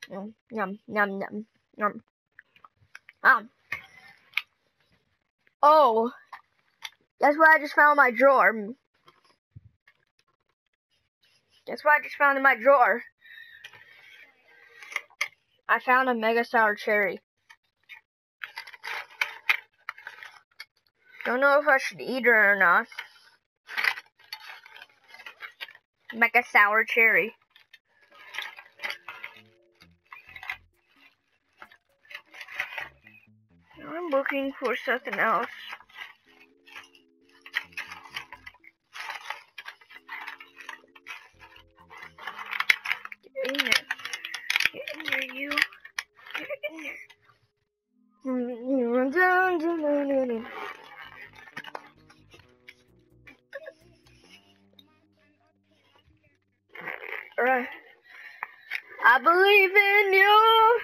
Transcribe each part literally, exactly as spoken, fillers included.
Yum, yum, yum, yum, yum. Um. Oh, guess what I just found in my drawer? Guess what I just found in my drawer? I found a Mega Sour Cherry. Don't know if I should eat it or not. Mega Sour Cherry. Now I'm looking for something else. Get in there. Get in there, you. Get in there. Alright. I believe in you.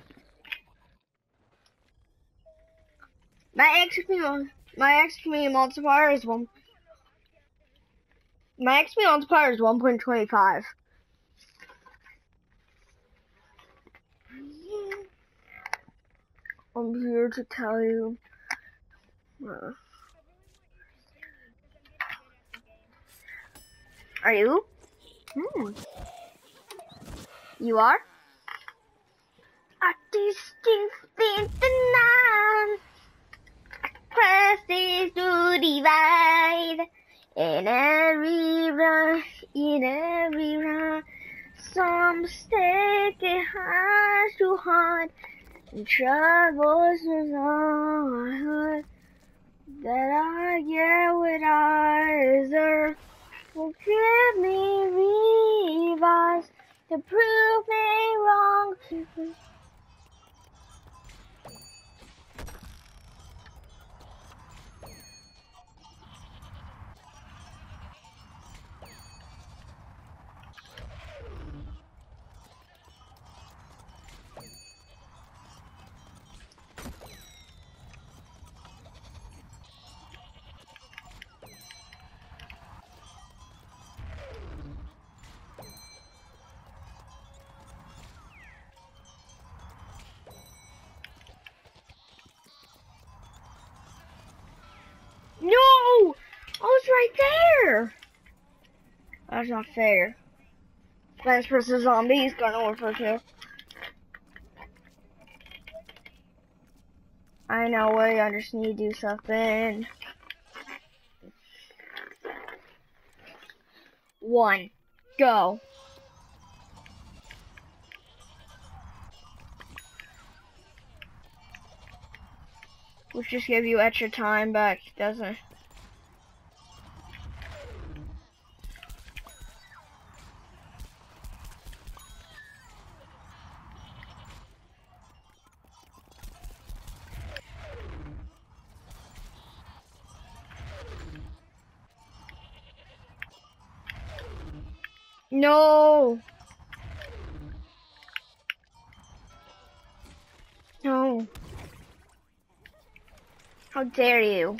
My X P my X P multiplier is one. My X P multiplier is one point two five. I'm here to tell you. Uh, are you? Hmm. You are? A distinct phenomenon. Crosses to divide. In every run, in every run, some mistake it has to hide. And troubles is all I heard. That I get what I deserve. Forgive me, revise to prove me wrong. No! I was right there! That's not fair. Plants versus Zombies, Garden Warfare two. I know, wait, I just need to do something. One. Go. Which just give you extra time back, doesn't it? No. No. How dare you?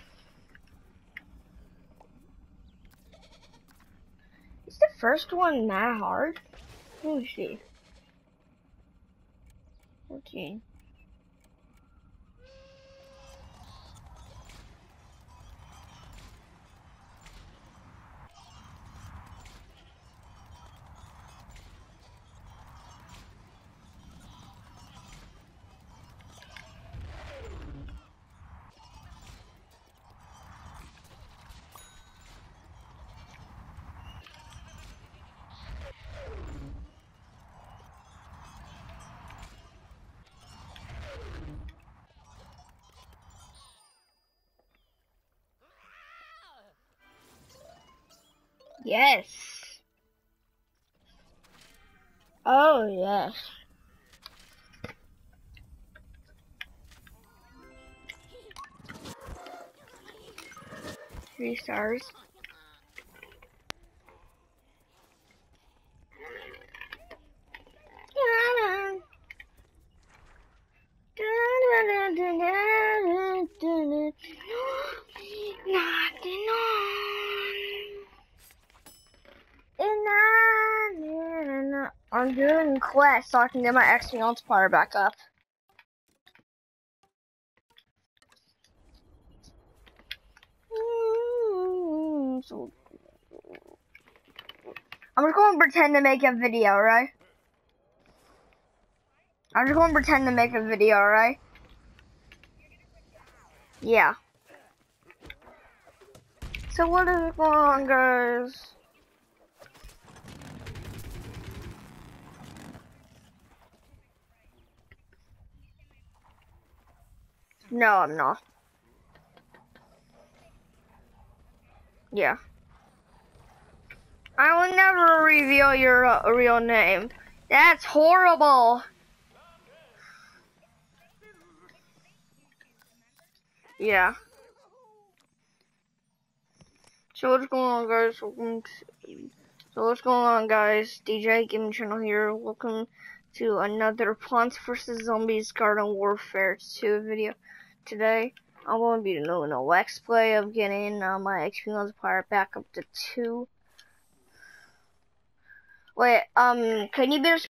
Is the first one that hard? Let me see. fourteen. Yes. Oh, yes. Three stars. Nothing on. I'm doing quests so I can get my X P multiplier back up. So, I'm just going to pretend to make a video, right? I'm just going to pretend to make a video, right? Yeah. So what is going on, guys? No, I'm not. Yeah. I will never reveal your uh, real name. That's horrible. Yeah. So what's going on, guys? Welcome to, so what's going on, guys? D J Gaming Channel here. Welcome to another Plants versus. Zombies Garden Warfare two video. Today, I'm going to be doing a let's play of getting uh, my X P multiplier back up to two. Wait, um, can you be